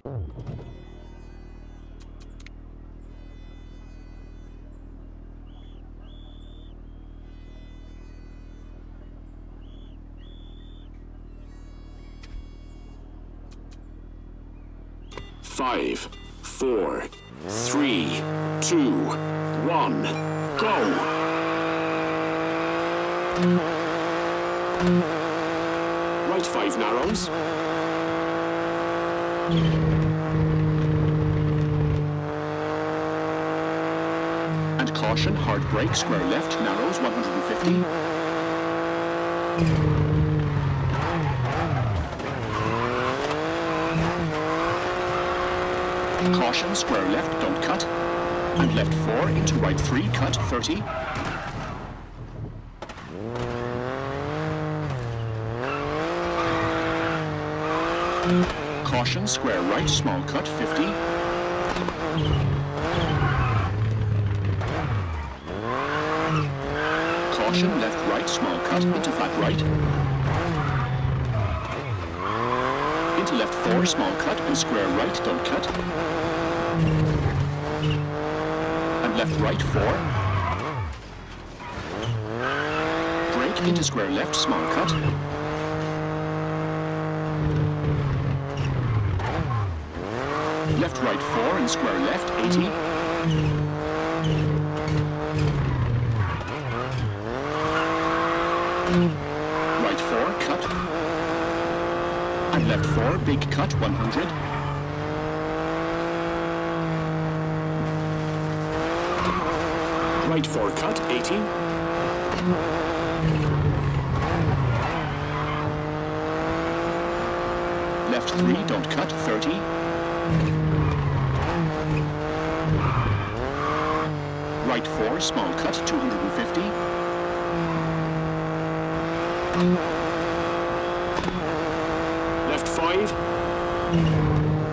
Five, four, three, two, one, go! Right 5 narrows. And caution, hard brake, square left, narrows, 150. Caution, square left, don't cut. And left 4 into right 3, cut, 30. Caution, square right, small cut, 50. Caution, left right, small cut, into flat right. Into left 4, small cut, and square right, don't cut. And left right 4. Brake into square left, small cut. Left right 4 and square left, 80. Right 4, cut. And left 4, big cut, 100. Right 4, cut, 80. Left 3, don't cut, 30. Right 4, small cut, 250. Left 5.